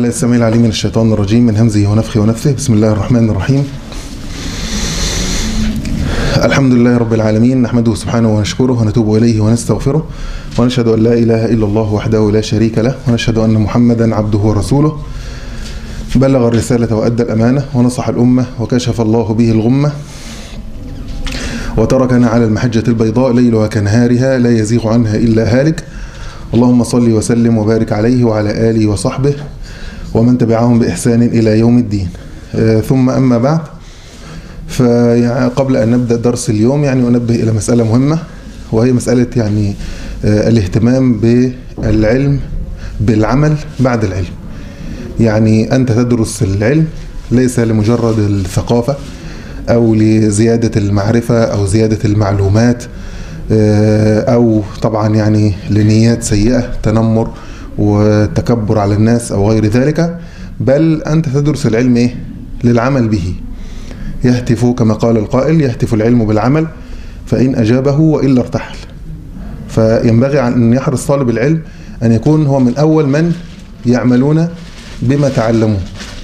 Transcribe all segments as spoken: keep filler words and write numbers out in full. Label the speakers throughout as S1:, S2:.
S1: بالله السميع العليم من الشيطان الرجيم من همزه ونفخه ونفثه. بسم الله الرحمن الرحيم. الحمد لله رب العالمين، نحمده سبحانه ونشكره ونتوب إليه ونستغفره، ونشهد أن لا إله إلا الله وحده لا شريك له، ونشهد أن محمدا عبده ورسوله. بلغ الرسالة وأدى الأمانة ونصح الأمة وكشف الله به الغمة، وتركنا على المحجة البيضاء ليلها كنهارها لا يزيغ عنها إلا هالك. اللهم صل وسلم وبارك عليه وعلى آله وصحبه ومن تبعهم بإحسان إلى يوم الدين. آه ثم أما بعد، فقبل أن نبدأ درس اليوم يعني أنبه إلى مسألة مهمة، وهي مسألة يعني آه الاهتمام بالعلم بالعمل بعد العلم. يعني أنت تدرس العلم ليس لمجرد الثقافة أو لزيادة المعرفة أو زيادة المعلومات، أو طبعا يعني لنيات سيئة، تنمر وتكبر على الناس أو غير ذلك، بل أنت تدرس العلم إيه؟ للعمل به. يهتف كما قال القائل: يهتف العلم بالعمل فإن أجابه وإلا ارتحل. فينبغي أن يحرص طالب العلم أن يكون هو من أول من يعملون بما تعلموه.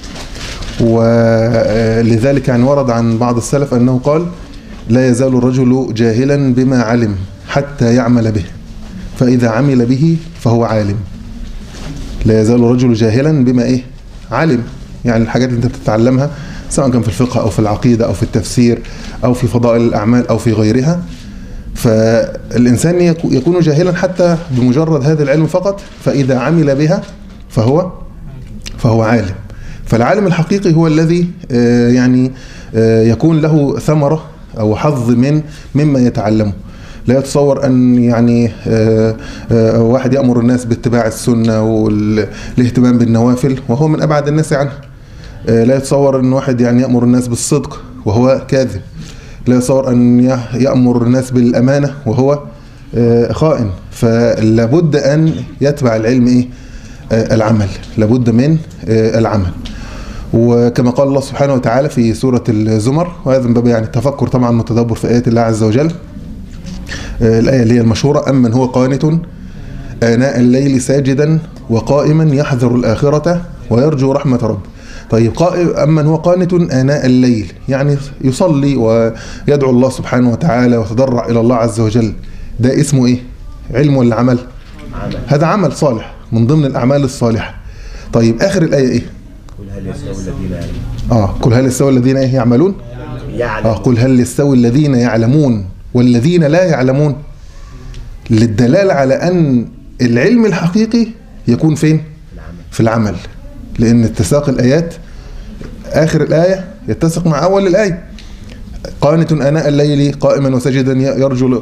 S1: ولذلك يعني ورد عن بعض السلف أنه قال: لا يزال الرجل جاهلا بما علم حتى يعمل به، فإذا عمل به فهو عالم. لا يزال الرجل جاهلا بما إيه؟ علم. يعني الحاجات اللي أنت بتتعلمها سواء كان في الفقه أو في العقيدة أو في التفسير أو في فضائل الأعمال أو في غيرها، فالإنسان يكون جاهلا حتى بمجرد هذا العلم فقط، فإذا عمل بها فهو فهو عالم. فالعالم الحقيقي هو الذي يعني يكون له ثمرة أو حظ من مما يتعلمه. لا يتصور أن يعني واحد يأمر الناس باتباع السنة والاهتمام بالنوافل وهو من أبعد الناس عنها. لا يتصور أن واحد يعني يأمر الناس بالصدق وهو كاذب. لا يتصور أن يأمر الناس بالأمانة وهو خائن. فلابد أن يتبع العلم إيه؟ العمل. لابد من العمل. وكما قال الله سبحانه وتعالى في سورة الزمر، وهذا من باب يعني التفكر طبعا والتدبر في آيات الله عز وجل، الآية اللي هي المشهورة: أمن هو قانت آناء الليل ساجدا وقائما يحذر الآخرة ويرجو رحمة رب. طيب، أمن هو قانت آناء الليل يعني يصلي ويدعو الله سبحانه وتعالى ويتضرع إلى الله عز وجل، ده اسمه إيه؟ علم ولا عمل؟ عمل. هذا عمل صالح من ضمن الأعمال الصالحة. طيب، آخر الآية إيه؟
S2: قل هل يستوي الذين يعلمون
S1: آه قل هل يستوي الذين إيه يعملون؟
S2: يعلمون.
S1: آه قل هل يستوي الذين يعلمون والذين لا يعلمون، للدلالة على أن العلم الحقيقي يكون فين؟ في العمل. لأن اتساق الآيات آخر الآية يتسق مع أول الآية: قانت آناء الليل قائما وسجدا يرجو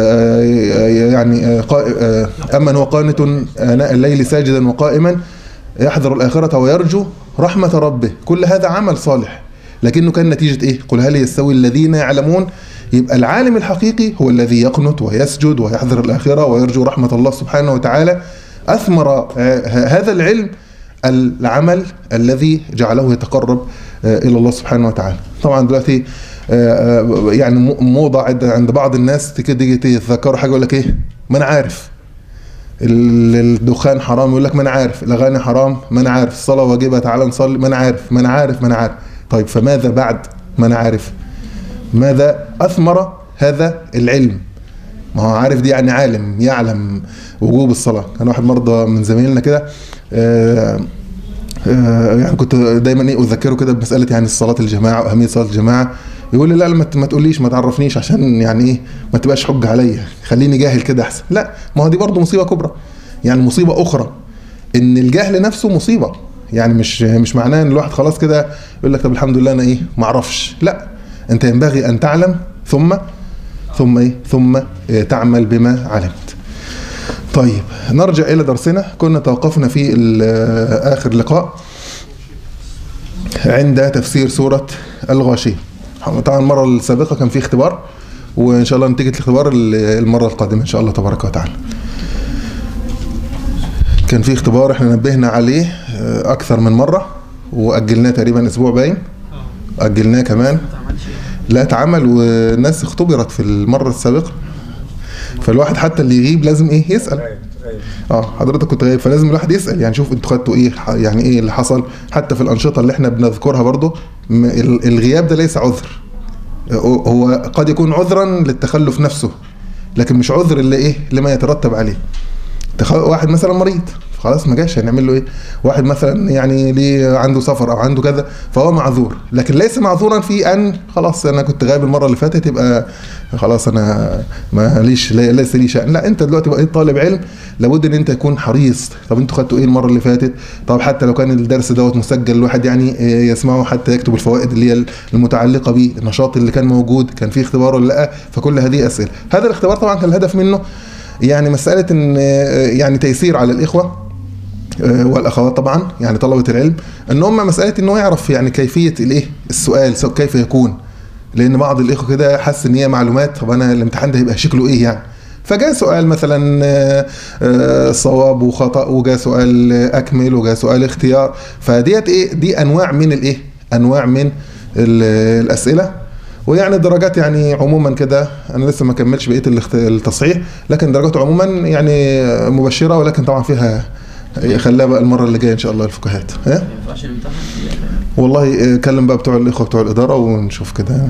S1: يعني أمن هو قانت آناء الليل ساجدا وقائما يحذر الآخرة ويرجو رحمة ربه. كل هذا عمل صالح، لكنه كان نتيجة إيه؟ قل هل يستوي الذين يعلمون. يبقى العالم الحقيقي هو الذي يقنت ويسجد ويحذر الآخرة ويرجو رحمة الله سبحانه وتعالى. أثمر هذا العلم العمل الذي جعله يتقرب إلى الله سبحانه وتعالى. طبعا دلوقتي يعني موضة عند بعض الناس تيجي تتذكروا حاجة يقول لك إيه؟ ما أنا عارف الدخان حرام، يقول لك ما أنا عارف الأغاني حرام، ما أنا عارف الصلاة واجبة، تعالى نصلي، ما أنا عارف ما أنا عارف ما أنا عارف. طيب، فماذا بعد ما أنا عارف؟ ماذا أثمر هذا العلم؟ ما هو عارف دي يعني عالم يعلم وجوب الصلاة. كان واحد مرضى من زميلنا كده، آه آه يعني كنت دايما ايه اذكره كده بمسألة يعني الصلاة الجماعة وأهمية صلاة الجماعة. يقول لي: لا ما تقوليش، ما تعرفنيش عشان يعني ايه ما تبقاش حجة عليا، خليني جاهل كده احسن. لا، ما هو دي برضه مصيبة كبرى، يعني مصيبة أخرى إن الجهل نفسه مصيبة. يعني مش مش معناه إن الواحد خلاص كده يقول لك طب الحمد لله أنا إيه ما أعرفش. لا، أنت ينبغي أن تعلم ثم ثم إيه ثم تعمل بما علمت. طيب، نرجع إلى درسنا. كنا توقفنا في آخر لقاء عند تفسير سورة الغاشية. طبعا المرة السابقة كان في اختبار، وإن شاء الله نتيجة الاختبار المرة القادمة إن شاء الله تبارك وتعالى. كان في اختبار احنا نبهنا عليه أكثر من مرة وأجلناه تقريبا أسبوع باين، أجلناه كمان لا اتعمل، والناس اختبرت في المرة السابقة. فالواحد حتى اللي يغيب لازم ايه يسأل. اه حضرتك كنت غايب، فلازم الواحد يسال يعني شوف انتوا خدتوا ايه، يعني ايه اللي حصل. حتى في الانشطه اللي احنا بنذكرها برضه الغياب ده ليس عذر، هو قد يكون عذرا للتخلف نفسه لكن مش عذر اللي ايه لما يترتب عليه. واحد مثلا مريض خلاص ما جاش، هنعمل له ايه؟ واحد مثلا يعني ليه عنده سفر او عنده كذا فهو معذور، لكن ليس معذورا في ان خلاص انا كنت غايب المره اللي فاتت يبقى خلاص انا ماليش ليس لي شأن. لا، انت دلوقتي بقيت طالب علم لابد ان انت تكون حريص. طب انتوا خدتوا ايه المره اللي فاتت؟ طب حتى لو كان الدرس دوت مسجل الواحد يعني يسمعه حتى يكتب الفوائد اللي هي المتعلقه بيه، النشاط اللي كان موجود، كان فيه اختبار ولا لا. فكل هذه اسئله. هذا الاختبار طبعا كان الهدف منه يعني مساله ان يعني تيسير على الاخوه والاخوات طبعا يعني طلبه العلم، ان هم مساله ان هو يعرف يعني كيفيه الايه السؤال كيف يكون، لان بعض الاخوه كده حس ان هي معلومات، طب انا الامتحان ده هيبقى شكله ايه يعني. فجاء سؤال مثلا صواب وخطا، وجاء سؤال اكمل، وجاء سؤال اختيار. فديت ايه دي انواع من الايه انواع من الاسئله. ويعني الدرجات يعني عموما كده انا لسه ما كملش بقيه التصحيح، لكن درجات عموما يعني مبشره، ولكن طبعا فيها خليها بقى المره اللي جايه ان شاء الله الفكاهات. ها والله كلم بقى بتوع الاخوه بتوع الاداره ونشوف كده.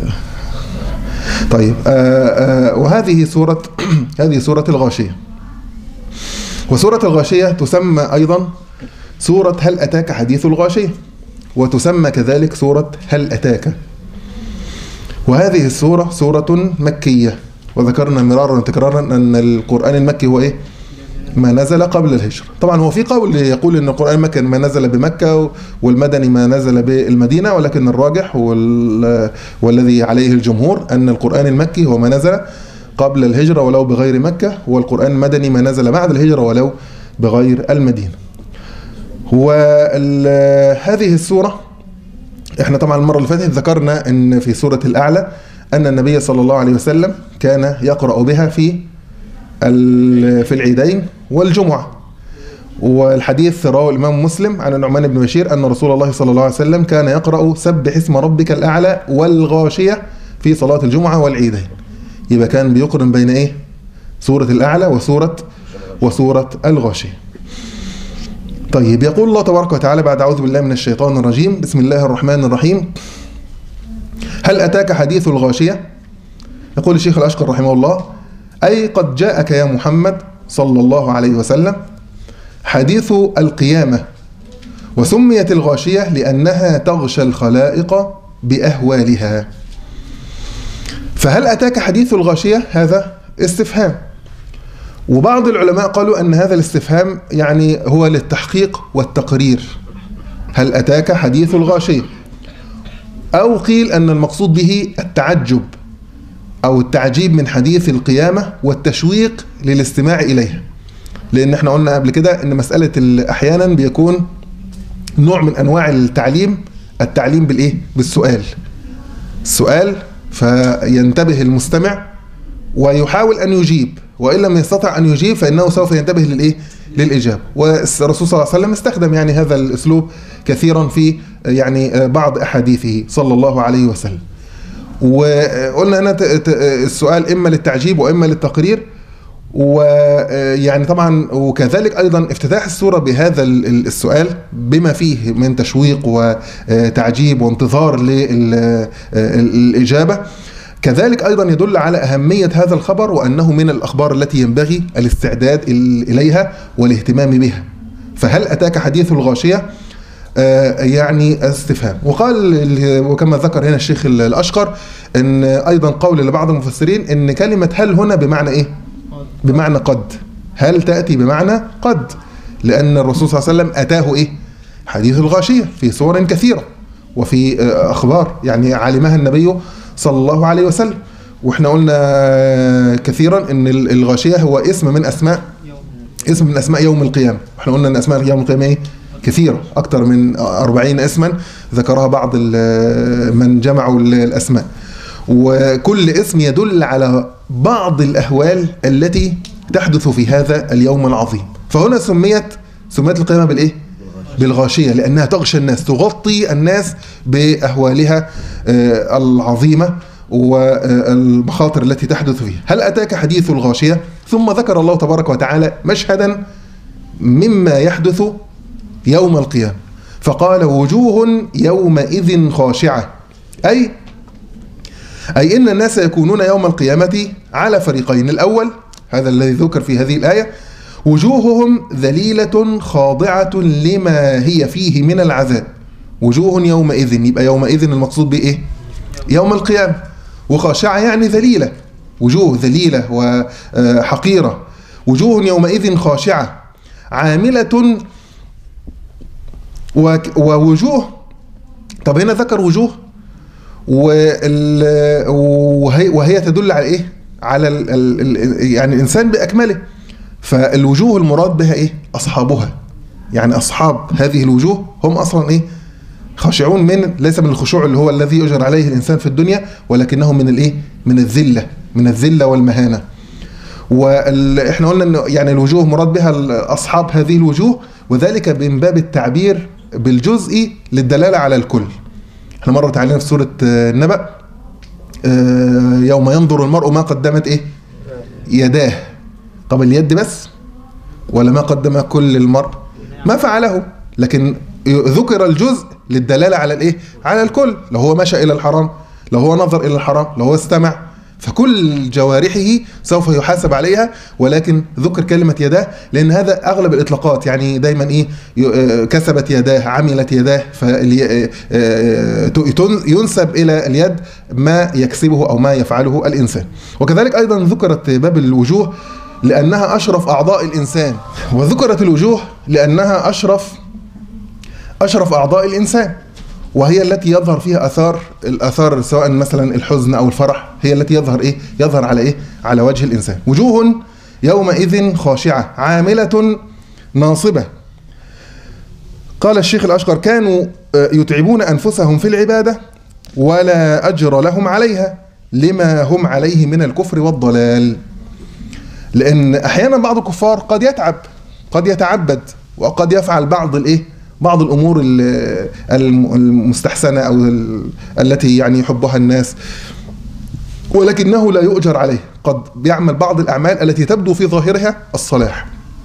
S1: طيب آآ آآ وهذه سوره هذه سوره الغاشيه. وسوره الغاشيه تسمى ايضا سوره هل اتاك حديث الغاشيه، وتسمى كذلك سوره هل اتاك. وهذه السوره سوره مكيه، وذكرنا مرارا وتكرارا ان القران المكي هو ايه؟ ما نزل قبل الهجرة. طبعا هو في قول يقول ان القرآن المكي ما نزل بمكة والمدني ما نزل بالمدينة، ولكن الراجح والذي عليه الجمهور ان القرآن المكي هو ما نزل قبل الهجرة ولو بغير مكة، والقرآن المدني ما نزل بعد الهجرة ولو بغير المدينة. وهذه السورة احنا طبعا المرة اللي فاتت ذكرنا ان في سورة الأعلى ان النبي صلى الله عليه وسلم كان يقرأ بها في في العيدين والجمعة. والحديث رواه الإمام مسلم عن النعمان بن بشير أن رسول الله صلى الله عليه وسلم كان يقرأ سبح اسم ربك الأعلى والغاشية في صلاة الجمعة والعيدين. يبقى كان بيقرن بين إيه؟ سورة الأعلى وسورة وسورة الغاشية. طيب يقول الله تبارك وتعالى بعد أعوذ بالله من الشيطان الرجيم بسم الله الرحمن الرحيم هل أتاك حديث الغاشية؟ يقول الشيخ الأشقر رحمه الله أي قد جاءك يا محمد صلى الله عليه وسلم حديث القيامة، وسميت الغاشية لأنها تغشى الخلائق بأهوالها. فهل أتاك حديث الغاشية؟ هذا استفهام، وبعض العلماء قالوا أن هذا الاستفهام يعني هو للتحقيق والتقرير، هل أتاك حديث الغاشية، أو قيل أن المقصود به التعجب أو التعجيب من حديث القيامة والتشويق للاستماع إليها. لأن احنا قلنا قبل كده أن مسألة أحيانا بيكون نوع من أنواع التعليم، التعليم بالإيه؟ بالسؤال. السؤال فينتبه المستمع ويحاول أن يجيب، وإن لم يستطع أن يجيب فإنه سوف ينتبه للإيه؟ للإجابة. والرسول صلى الله عليه وسلم استخدم يعني هذا الأسلوب كثيرا في يعني بعض أحاديثه صلى الله عليه وسلم. وقلنا هنا السؤال إما للتعجيب وإما للتقرير، ويعني طبعا وكذلك أيضا افتتاح السورة بهذا السؤال بما فيه من تشويق وتعجيب وانتظار للإجابة، كذلك أيضا يدل على أهمية هذا الخبر وأنه من الأخبار التي ينبغي الاستعداد إليها والاهتمام بها. فهل أتاك حديث الغاشية؟ يعني استفهام. وقال وكما ذكر هنا الشيخ الأشقر ان ايضا قول لبعض المفسرين ان كلمة هل هنا بمعنى ايه؟ بمعنى قد. هل تأتي بمعنى قد، لان الرسول صلى الله عليه وسلم اتاه ايه؟ حديث الغاشية في صور كثيرة وفي اخبار يعني علمها النبي صلى الله عليه وسلم. واحنا قلنا كثيرا ان الغاشية هو اسم من اسماء اسم من اسماء يوم القيامة. واحنا قلنا ان اسماء يوم القيامة ايه؟ كثيرة، أكثر من أربعين اسما ذكرها بعض من جمعوا الأسماء، وكل اسم يدل على بعض الأهوال التي تحدث في هذا اليوم العظيم. فهنا سميت سميت القيامة بالإيه؟ بالغاشية، لأنها تغشى الناس، تغطي الناس بأهوالها العظيمة والمخاطر التي تحدث فيها. هل أتاك حديث الغاشية؟ ثم ذكر الله تبارك وتعالى مشهدا مما يحدث يوم القيامة فقال وجوه يومئذ خاشعة، أي أي إن الناس يكونون يوم القيامة على فريقين. الأول هذا الذي ذكر في هذه الآية وجوههم ذليلة خاضعة لما هي فيه من العذاب. وجوه يومئذ، يبقى يومئذ المقصود بإيه؟ يوم القيامة. وخاشعة يعني ذليلة، وجوه ذليلة وحقيرة. وجوه يومئذ خاشعة عاملة، ووجوه، طب هنا ذكر وجوه وهي, وهي تدل على إيه؟ على ال ال يعني الإنسان بأكمله. فالوجوه المراد بها إيه؟ أصحابها، يعني أصحاب هذه الوجوه هم أصلا إيه؟ خاشعون، من ليس من الخشوع اللي هو الذي يؤجر عليه الإنسان في الدنيا، ولكنهم من الإيه؟ من الذلة، من الذلة والمهانة. وإحنا قلنا إنه يعني الوجوه مراد بها أصحاب هذه الوجوه، وذلك من باب التعبير بالجزء للدلالة على الكل. احنا مرت علينا في سورة النبأ يوم ينظر المرء ما قدمت إيه؟ يداه. طب اليد بس ولا ما قدم كل المرء؟ ما فعله، لكن ذكر الجزء للدلالة على الإيه؟ على الكل. لو هو مشى إلى الحرام، لو هو نظر إلى الحرام، لو هو استمع، فكل جوارحه سوف يحاسب عليها، ولكن ذكر كلمة يداه لأن هذا أغلب الإطلاقات، يعني دايما إيه؟ كسبت يداه، عملت يداه، فينسب إلى اليد ما يكسبه أو ما يفعله الإنسان. وكذلك أيضا ذكرت باب الوجوه لأنها أشرف أعضاء الإنسان، وذكرت الوجوه لأنها أشرف أشرف أعضاء الإنسان، وهي التي يظهر فيها أثار الأثار سواء مثلا الحزن أو الفرح، هي التي يظهر إيه؟ يظهر على إيه؟ على وجه الإنسان. وجوه يومئذ خاشعة عاملة ناصبة. قال الشيخ الأشقر كانوا يتعبون أنفسهم في العبادة ولا أجر لهم عليها لما هم عليه من الكفر والضلال. لأن أحيانا بعض الكفار قد يتعب، قد يتعبد، وقد يفعل بعض الإيه؟ بعض الأمور المستحسنة أو التي يعني يحبها الناس، ولكنه لا يؤجر عليه. قد بيعمل بعض الأعمال التي تبدو في ظاهرها الصلاح.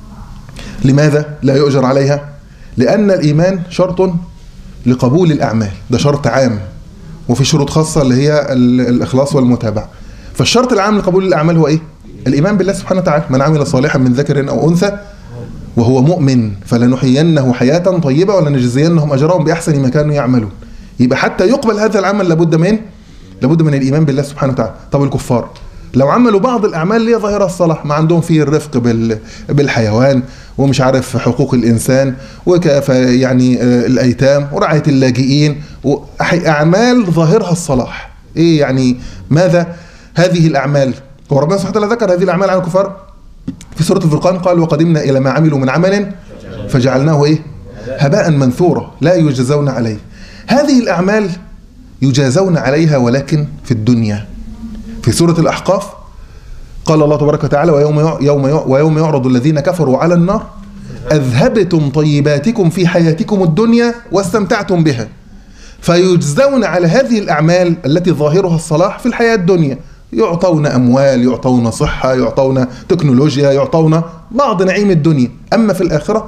S1: لماذا لا يؤجر عليها؟ لأن الإيمان شرط لقبول الأعمال، ده شرط عام، وفي شروط خاصة اللي هي الإخلاص والمتابعة. فالشرط العام لقبول الأعمال هو إيه؟ الإيمان بالله سبحانه وتعالى. من عمل صالحا من ذكر أو أنثى وهو مؤمن فلنحيينه حياة طيبة ولنجزينهم أجرهم بأحسن ما كانوا يعملون. يبقى حتى يقبل هذا العمل لابد من لابد من الإيمان بالله سبحانه وتعالى. طب الكفار لو عملوا بعض الأعمال اللي هي ظاهرة الصلاح، ما عندهم فيه الرفق بالحيوان ومش عارف حقوق الإنسان وكيف يعني الأيتام ورعاية اللاجئين، وأعمال ظاهرها الصلاح، إيه يعني ماذا هذه الأعمال؟ وربنا سبحانه وتعالى ذكر هذه الأعمال عن الكفار في سورة الفرقان، قال وقدمنا إلى ما عملوا من عمل فجعلناه إيه؟ هباء منثورا لا يجزون عليه. هذه الأعمال يجازون عليها ولكن في الدنيا. في سورة الأحقاف قال الله تبارك وتعالى ويوم يوم ويوم يعرض الذين كفروا على النار أذهبتم طيباتكم في حياتكم الدنيا واستمتعتم بها فيجزون على هذه الأعمال التي ظاهرها الصلاح في الحياة الدنيا. يعطون أموال، يعطون صحة، يعطون تكنولوجيا، يعطون بعض نعيم الدنيا. أما في الآخرة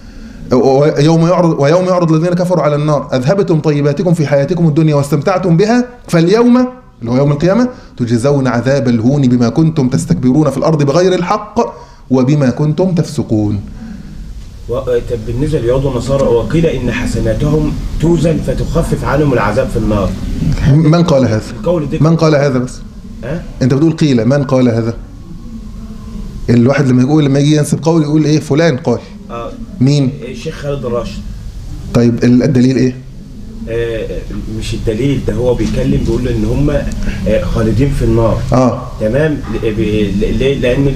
S1: ويوم يعرض ويوم يعرض الذين كفروا على النار أذهبتم طيباتكم في حياتكم الدنيا واستمتعتم بها فاليوم اللي هو يوم القيامة تجزون عذاب الهون بما كنتم تستكبرون في الأرض بغير الحق وبما كنتم تفسقون.
S2: بالنسبة ليهود والنصارى وقيل إن حسناتهم توزن فتخفف عنهم العذاب في النار.
S1: من قال هذا؟ من قال هذا بس؟ أه؟ أنت بتقول قيل، من قال هذا؟ الواحد لما يقول لما يجي ينسب قول يقول إيه فلان قال. آه. مين؟
S2: الشيخ خالد الراشد.
S1: طيب الدليل إيه؟
S2: آه مش الدليل ده، هو بيتكلم بيقول ان هم آه خالدين في النار. اه تمام. ليه؟ لان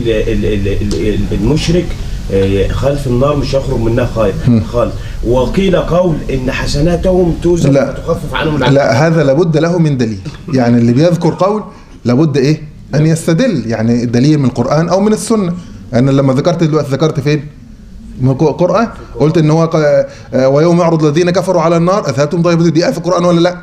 S2: المشرك آه خالد في النار مش هيخرج منها خالد. وقيل قول ان حسناتهم توزن وتخفف عنهم العذاب.
S1: لا، هذا لابد له من دليل. يعني اللي بيذكر قول لابد ايه ان يستدل، يعني الدليل من القرآن او من السنة. انا لما ذكرت دلوقتي ذكرت فين؟ من القرآن. قلت ان هو ويوم يعرض الذين كفروا على النار اذهبتم طيباتكم، دي في القرآن ولا لا؟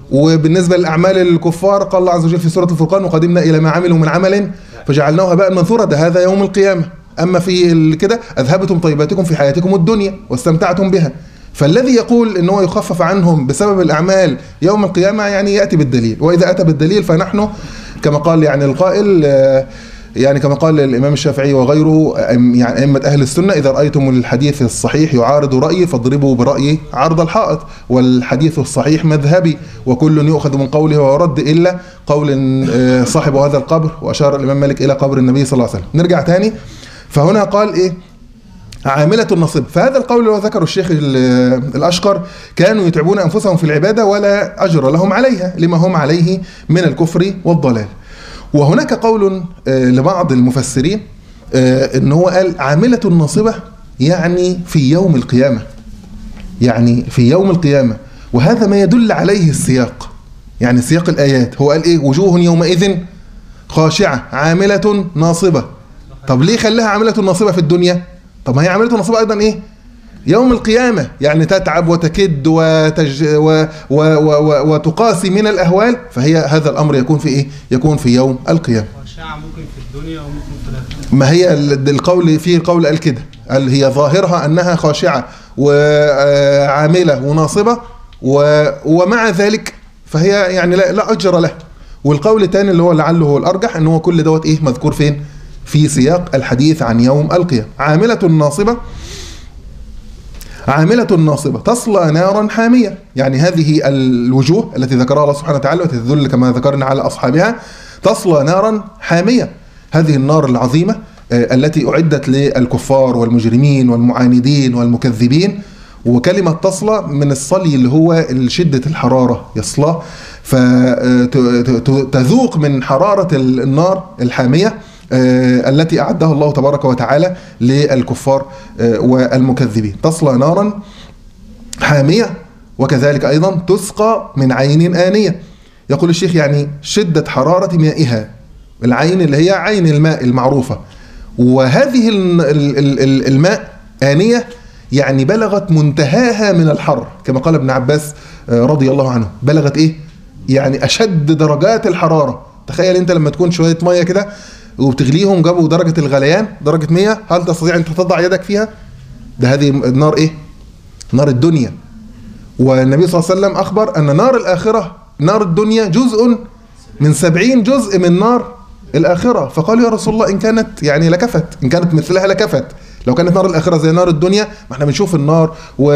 S1: وبالنسبة للأعمال الكفار قال الله عز وجل في سورة الفرقان وقدمنا إلى ما عملوا من عمل فجعلناه هباء منثورا، ده هذا يوم القيامة. أما في كده أذهبتم طيباتكم في حياتكم الدنيا واستمتعتم بها. فالذي يقول إن هو يخفف عنهم بسبب الأعمال يوم القيامة يعني يأتي بالدليل، وإذا أتى بالدليل فنحن كما قال يعني القائل، يعني كما قال الإمام الشافعي وغيره يعني أئمة أهل السنة: إذا رأيتم الحديث الصحيح يعارض رأيي فاضربوا برأيي عرض الحائط، والحديث الصحيح مذهبي وكل يؤخذ من قوله ويرد إلا قول صاحب هذا القبر، وأشار الإمام مالك إلى قبر النبي صلى الله عليه وسلم. نرجع تاني، فهنا قال إيه؟ عاملة النصب. فهذا القول اللي ذكره الشيخ الأشقر: كانوا يتعبون أنفسهم في العبادة ولا أجر لهم عليها لما هم عليه من الكفر والضلال. وهناك قول لبعض المفسرين إن هو قال عاملة الناصبة يعني في يوم القيامة، يعني في يوم القيامة، وهذا ما يدل عليه السياق، يعني سياق الآيات. هو قال إيه؟ وجوه يومئذ خاشعة عاملة ناصبة. طب ليه خلاها عاملة ناصبة في الدنيا؟ طب ما هي عاملة ناصبة أيضا إيه؟ يوم القيامة، يعني تتعب وتكد وتج و و و وتقاسي من الأهوال، فهي هذا الأمر يكون في إيه؟ يكون في يوم القيامة.
S3: خاشعة ممكن في الدنيا وممكن في الآخرة.
S1: ما هي القول فيه، القول قال كده، قال هي ظاهرها أنها خاشعة وعاملة وناصبة، ومع ذلك فهي يعني لا, لا أجر له. والقول الثاني اللي هو لعله هو الأرجح أنه هو كل دوت إيه؟ مذكور فين؟ في سياق الحديث عن يوم القيامة. عاملة ناصبة، عاملة ناصبة تصلى نارا حامية، يعني هذه الوجوه التي ذكرها الله سبحانه وتعالى وتدل كما ذكرنا على أصحابها، تصلى نارا حامية. هذه النار العظيمة التي أعدت للكفار والمجرمين والمعاندين والمكذبين. وكلمة تصلى من الصلي اللي هو شدة الحرارة، يصلى، فتذوق من حرارة النار الحامية التي أعدها الله تبارك وتعالى للكفار والمكذبين. تصلى نارا حامية، وكذلك أيضا تسقى من عين آنية. يقول الشيخ يعني شدة حرارة مائها، العين اللي هي عين الماء المعروفة، وهذه الماء آنية يعني بلغت منتهاها من الحر، كما قال ابن عباس رضي الله عنه، بلغت إيه؟ يعني أشد درجات الحرارة. تخيل أنت لما تكون شوية مية كده وبتغليهم جابوا درجة الغليان درجة مية، هل تستطيع أن تضع يدك فيها؟ ده هذه النار إيه؟ نار الدنيا. والنبي صلى الله عليه وسلم أخبر أن نار الآخرة، نار الدنيا جزء من سبعين جزء من نار الآخرة. فقالوا يا رسول الله إن كانت يعني لكفت، إن كانت مثلها لكفت. لو كانت نار الآخرة زي نار الدنيا، ما احنا بنشوف النار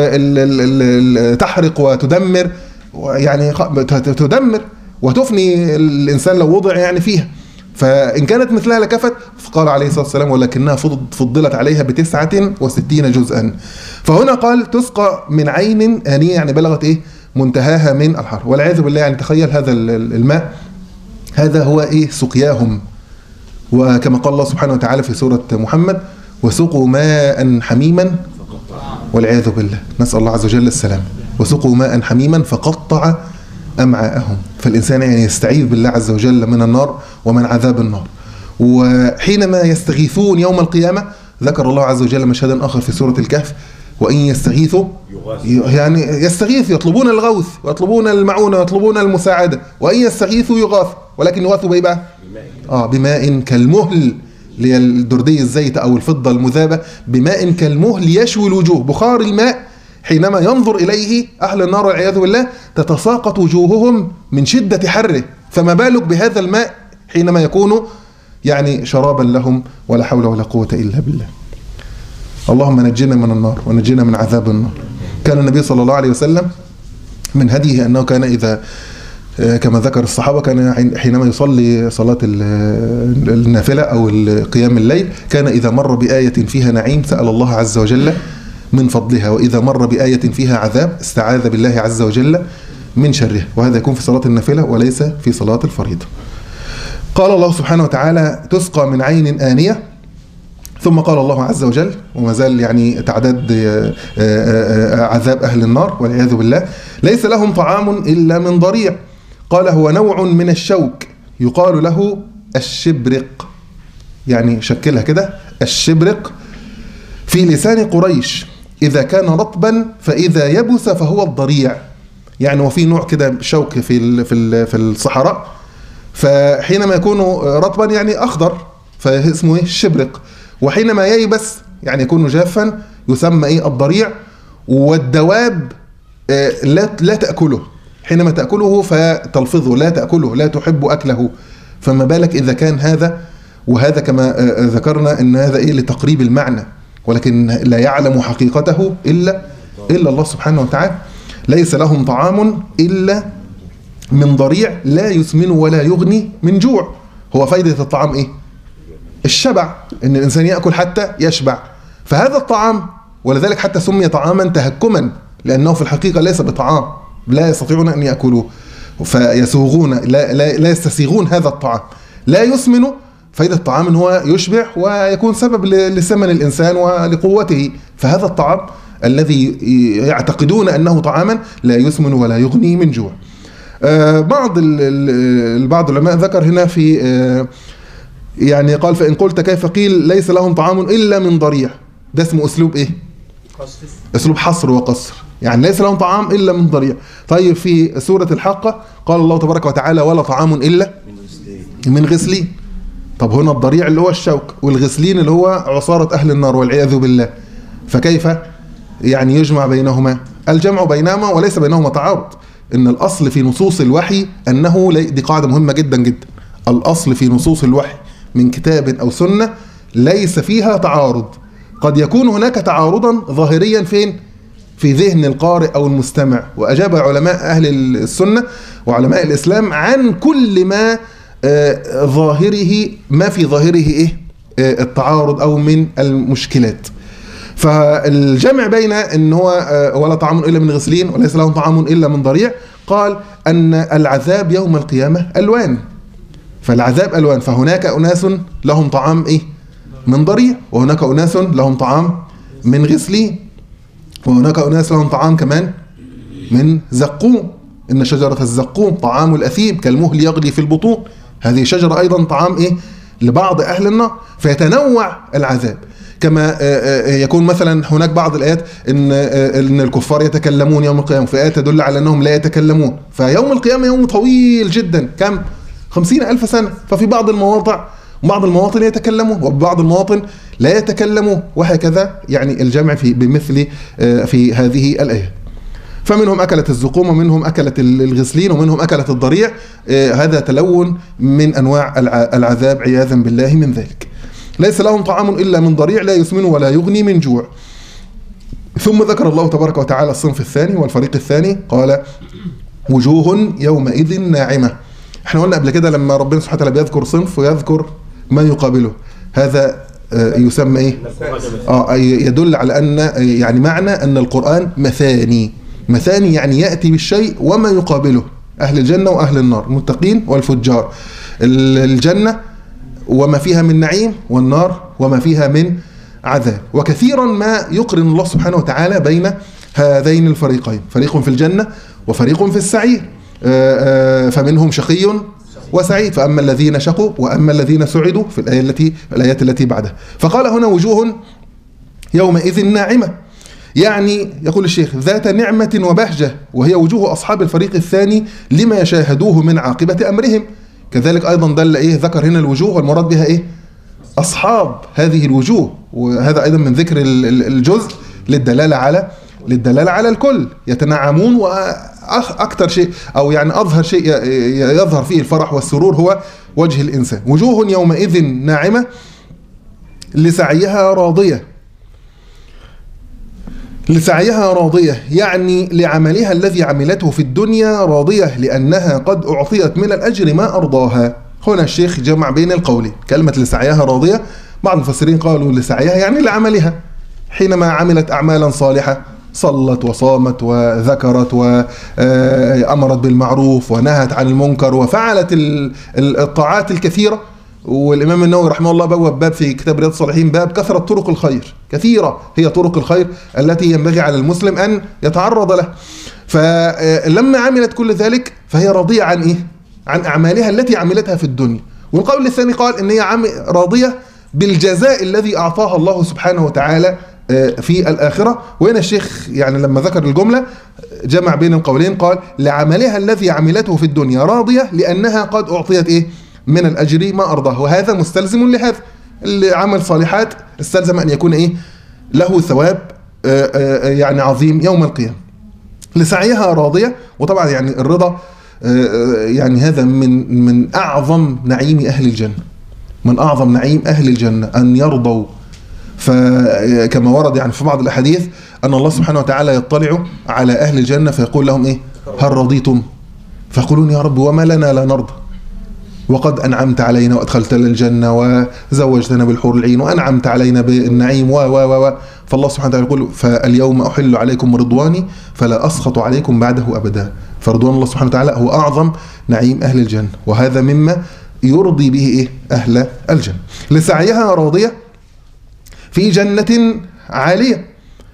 S1: وتحرق وتدمر، يعني تدمر وتفني الإنسان لو وضع يعني فيها. فإن كانت مثلها لكفت، فقال عليه الصلاة والسلام ولكنها فضلت عليها بتسعة وستين جزءا. فهنا قال تسقى من عين آنية، يعني بلغت إيه؟ منتهاها من الحر، والعياذ بالله. يعني تخيل هذا الماء، هذا هو إيه؟ سقياهم. وكما قال الله سبحانه وتعالى في سورة محمد: وسقوا ماء حميما، والعياذ بالله، نسأل الله عز وجل السلام. وسقوا ماء حميما فقطع أمعاءهم. فالإنسان يعني يستعيذ بالله عز وجل من النار ومن عذاب النار. وحينما يستغيثون يوم القيامة ذكر الله عز وجل مشهدا آخر في سورة الكهف: وإن يستغيثوا، يعني يستغيث، يطلبون الغوث ويطلبون المعونة ويطلبون المساعدة. وإن يستغيثوا يغاث، ولكن يغاثوا بإيه بقى؟ آه بماء كالمهل، للدردي الزيت أو الفضة المذابة، بماء كالمهل يشوي الوجوه. بخار الماء حينما ينظر إليه أهل النار والعياذ بالله تتساقط وجوههم من شدة حره، فما بالك بهذا الماء حينما يكون يعني شرابا لهم، ولا حول ولا قوة إلا بالله. اللهم نجنا من النار ونجنا من عذاب النار. كان النبي صلى الله عليه وسلم من هديه أنه كان إذا كما ذكر الصحابة كان حينما يصلي صلاة النافلة أو قيام الليل كان إذا مر بآية فيها نعيم سأل الله عز وجل من فضلها، وإذا مر بآية فيها عذاب استعاذ بالله عز وجل من شرها. وهذا يكون في صلاة النافلة وليس في صلاة الفريضة. قال الله سبحانه وتعالى تسقى من عين آنية. ثم قال الله عز وجل، وما زال يعني تعداد عذاب أهل النار والعياذ بالله: ليس لهم طعام إلا من ضريع. قال هو نوع من الشوك يقال له الشبرق، يعني شكلها كده الشبرق، في لسان قريش إذا كان رطبا، فإذا يبس فهو الضريع. يعني وفي نوع كده شوك في في في الصحراء، فحينما يكون رطبا يعني أخضر فاسمه إيه؟ الشبرق، وحينما ييبس يعني يكون جافا يسمى إيه؟ الضريع. والدواب لا لا تأكله، حينما تأكله فتلفظه، لا تأكله، لا تحب أكله، فما بالك إذا كان هذا وهذا كما ذكرنا أن هذا إيه؟ لتقريب المعنى، ولكن لا يعلم حقيقته إلا إلا الله سبحانه وتعالى. ليس لهم طعام إلا من ضريع لا يسمن ولا يغني من جوع. هو فايدة الطعام إيه؟ الشبع، إن الإنسان يأكل حتى يشبع. فهذا الطعام ولذلك حتى سمي طعاما تهكما، لأنه في الحقيقة ليس بطعام، لا يستطيعون أن يأكلوه فيسوغون، لا, لا, لا يستسيغون هذا الطعام. لا يسمن، فايدة الطعام إن هو يشبع ويكون سبب لسمن الإنسان ولقوته. فهذا الطعام الذي يعتقدون أنه طعاما لا يسمن ولا يغني من جوع. آه بعض بعض العلماء ذكر هنا في آه يعني قال فإن قلت كيف قيل ليس لهم طعام إلا من ضريع، ده اسمه أسلوب إيه؟ أسلوب حصر وقصر، يعني ليس لهم طعام إلا من ضريع. طيب في سورة الحاقة قال الله تبارك وتعالى ولا طعام إلا من غسلين. طب هنا الضريع اللي هو الشوك، والغسلين اللي هو عصارة أهل النار والعياذ بالله، فكيف يعني يجمع بينهما؟ الجمع بينهما وليس بينهما تعارض. إن الأصل في نصوص الوحي أنه، دي قاعدة مهمة جدا جدا، الأصل في نصوص الوحي من كتاب أو سنة ليس فيها تعارض. قد يكون هناك تعارضا ظاهريا فين؟ في ذهن القارئ أو المستمع. وأجاب علماء أهل السنة وعلماء الإسلام عن كل ما آه ظاهره ما في ظاهره إيه؟ آه التعارض أو من المشكلات. فالجمع بين ان هو آه ولا طعام الا من غسلين وليس لهم طعام الا من ضريع، قال ان العذاب يوم القيامه الوان، فالعذاب الوان، فهناك اناس لهم طعام ايه؟ من ضريع، وهناك اناس لهم طعام من غسلين، وهناك اناس لهم طعام كمان من زقوم. ان شجره الزقوم طعام الاثيم كالمهل يغلي في البطون، هذه شجره ايضا طعام ايه؟ لبعض اهل النار. فيتنوع العذاب. كما يكون مثلا هناك بعض الآيات إن إن الكفار يتكلمون يوم القيامة، في آيات تدل على أنهم لا يتكلمون. فيوم القيامة يوم طويل جدا، كم؟ خمسين ألف سنة. ففي بعض المواضع بعض المواطن يتكلمون وبعض المواطن لا يتكلمون، وهكذا يعني الجمع في بمثل في هذه الآية. فمنهم أكلت الزقوم ومنهم أكلت الغسلين ومنهم أكلت الضريع. هذا تلون من أنواع العذاب عياذا بالله من ذلك. ليس لهم طعام إلا من ضريع لا يسمن ولا يغني من جوع. ثم ذكر الله تبارك وتعالى الصنف الثاني والفريق الثاني، قال وجوه يومئذ ناعمة. احنا قلنا قبل كده لما ربنا سبحانه وتعالى بيذكر صنف ويذكر ما يقابله، هذا يسمى ايه؟ اه يدل على ان يعني معنى ان القرآن مثاني. مثاني يعني يأتي بالشيء وما يقابله، أهل الجنة وأهل النار، المتقين والفجار. الجنة وما فيها من نعيم، والنار وما فيها من عذاب. وكثيرا ما يقرن الله سبحانه وتعالى بين هذين الفريقين، فريق في الجنة وفريق في السعير. فمنهم شقي وسعيد، فأما الذين شقوا وأما الذين سعدوا في الآية التي الآيات التي بعدها. فقال هنا وجوه يومئذ ناعمة، يعني يقول الشيخ ذات نعمة وبهجة، وهي وجوه أصحاب الفريق الثاني لما شاهدوه من عاقبة أمرهم. كذلك أيضا دل إيه ذكر هنا الوجوه والمراد بها إيه؟ أصحاب هذه الوجوه، وهذا أيضا من ذكر الجزء للدلالة على للدلالة على الكل. يتنعمون، وأكثر شيء أو يعني أظهر شيء يظهر فيه الفرح والسرور هو وجه الإنسان. وجوه يومئذ ناعمة لسعيها راضية. لسعيها راضية يعني لعملها الذي عملته في الدنيا راضية، لأنها قد أعطيت من الأجر ما أرضاها. هنا الشيخ جمع بين القولين، كلمة لسعيها راضية، بعض المفسرين قالوا لسعيها يعني لعملها، حينما عملت أعمالا صالحة، صلت وصامت وذكرت وأمرت بالمعروف ونهت عن المنكر وفعلت الطاعات الكثيرة. والإمام النووي رحمه الله بواب باب في كتاب رياض الصالحين باب كثرة طرق الخير، كثيرة هي طرق الخير التي ينبغي على المسلم أن يتعرض له. فلما عملت كل ذلك فهي راضية عن إيه؟ عن أعمالها التي عملتها في الدنيا. والقول الثاني قال إن هي راضية بالجزاء الذي أعطاها الله سبحانه وتعالى في الآخرة. وهنا الشيخ يعني لما ذكر الجملة جمع بين القولين، قال لعملها الذي عملته في الدنيا راضية لأنها قد أعطيت إيه من الأجر ما أرضاه، وهذا مستلزم لهذا. اللي عمل صالحات استلزم أن يكون إيه له ثواب يعني عظيم يوم القيامة. لسعيها راضية، وطبعا يعني الرضا يعني هذا من من أعظم نعيم أهل الجنة، من أعظم نعيم أهل الجنة أن يرضوا. فكما ورد يعني في بعض الأحاديث أن الله سبحانه وتعالى يطلع على أهل الجنة فيقول لهم إيه هل رضيتم؟ فيقولون يا رب وما لنا لا نرضى، وقد أنعمت علينا وأدخلتنا الجنة وزوجتنا بالحور العين وأنعمت علينا بالنعيم و و و فالله سبحانه وتعالى يقول فاليوم أحل عليكم رضواني فلا أسخط عليكم بعده أبدا. فرضوان الله سبحانه وتعالى هو أعظم نعيم أهل الجنة، وهذا مما يرضي به إيه أهل الجنة. لسعيها راضية في جنة عالية،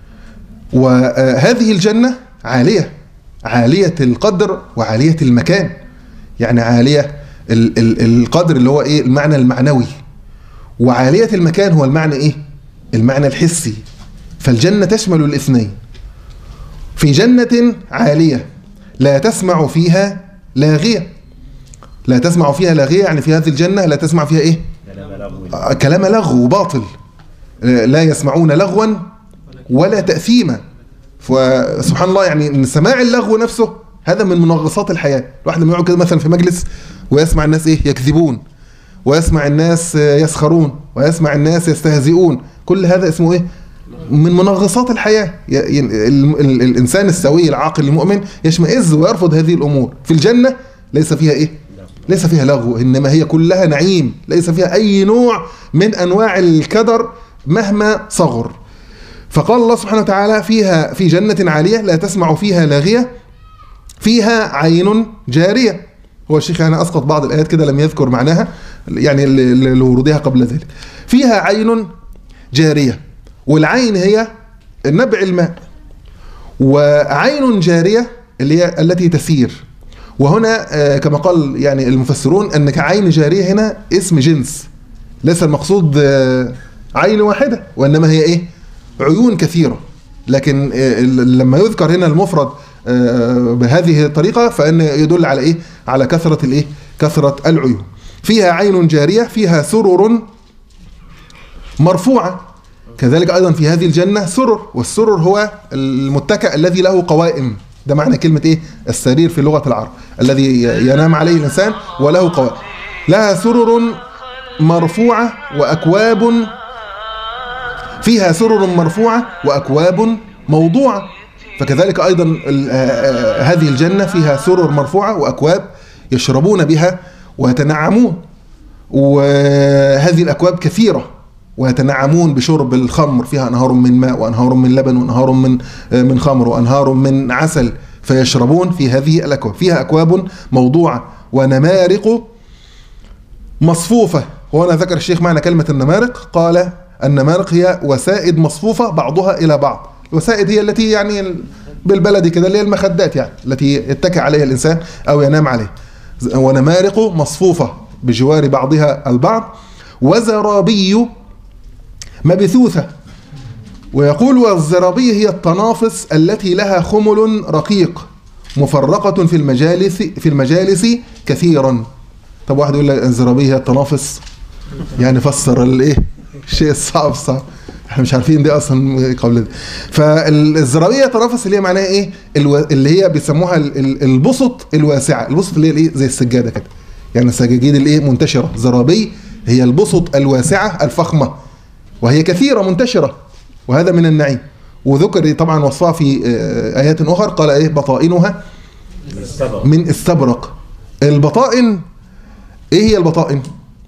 S1: وهذه الجنة عالية، عالية القدر وعالية المكان. يعني عالية ال ال القدر اللي هو ايه المعنى المعنوي، وعالية المكان هو المعنى ايه المعنى الحسي. فالجنة تشمل الاثنين. في جنة عالية لا تسمع فيها لاغية، لا تسمع فيها لاغية يعني في هذه الجنة لا تسمع فيها ايه كلام لغو وباطل، لا يسمعون لغوا ولا تأثيما. فسبحان الله يعني ان سماع اللغو نفسه هذا من منغصات الحياة. الواحد لما يقعد كده مثلا في مجلس ويسمع الناس ايه يكذبون، ويسمع الناس يسخرون، ويسمع الناس يستهزئون، كل هذا اسمه ايه من منغصات الحياة. الانسان السوي العاقل المؤمن يشمئز ويرفض هذه الامور. في الجنة ليس فيها ايه ليس فيها لغو، انما هي كلها نعيم، ليس فيها اي نوع من انواع الكدر مهما صغر. فقال الله سبحانه وتعالى فيها في جنة عالية لا تسمع فيها لاغية فيها عين جارية. هو الشيخ يعني أسقط بعض الآيات كده لم يذكر معناها يعني لورودها قبل ذلك. فيها عين جارية، والعين هي نبع الماء، وعين جارية اللي هي التي تسير. وهنا كما قال يعني المفسرون أن عين جارية هنا اسم جنس، ليس المقصود عين واحدة، وإنما هي إيه عيون كثيرة. لكن لما يذكر هنا المفرد بهذه الطريقة فإن يدل على إيه على كثرة الإيه كثرة العيون. فيها عين جارية فيها سرر مرفوعة. كذلك أيضا في هذه الجنة سرر، والسرر هو المتكأ الذي له قوائم. ده معنى كلمة إيه السرير في لغة العرب، الذي ينام عليه الإنسان وله قوائم. لها سرر مرفوعة وأكواب فيها سرر مرفوعة وأكواب موضوعة. فكذلك أيضا هذه الجنة فيها سرر مرفوعة وأكواب يشربون بها ويتنعمون، وهذه الأكواب كثيرة ويتنعمون بشرب الخمر. فيها أنهار من ماء وأنهار من لبن وأنهار من من خمر وأنهار من عسل، فيشربون في هذه الأكواب. فيها أكواب موضوعة ونمارق مصفوفة. وهنا ذكر الشيخ معنى كلمة النمارق، قال النمارق هي وسائد مصفوفة بعضها إلى بعض. الوسائد هي التي يعني بالبلدي كده اللي هي المخدات يعني التي يتكئ عليها الإنسان أو ينام عليه. ونمارق مصفوفة بجوار بعضها البعض. وزرابي مبثوثة. ويقول والزرابي هي الطنافس التي لها خمل رقيق مفرقة في المجالس في المجالس كثيرا. طب واحد يقول لك الزرابي هي الطنافس، يعني فسر الايه الشيء الصعب صعب، احنا مش عارفين دي اصلا قبل ده. فالزرابيه تنافس اللي هي معناها ايه الو... اللي هي بيسموها البسط الواسعه. البسط اللي هي الايه زي السجاده كده، يعني السجاجيد الايه منتشره. زرابي هي البسط الواسعه الفخمه، وهي كثيره منتشره، وهذا من النعيم. وذكر طبعا وصفها في ايات اخرى، قال ايه بطائنها من استبرق. البطائن ايه هي البطائن؟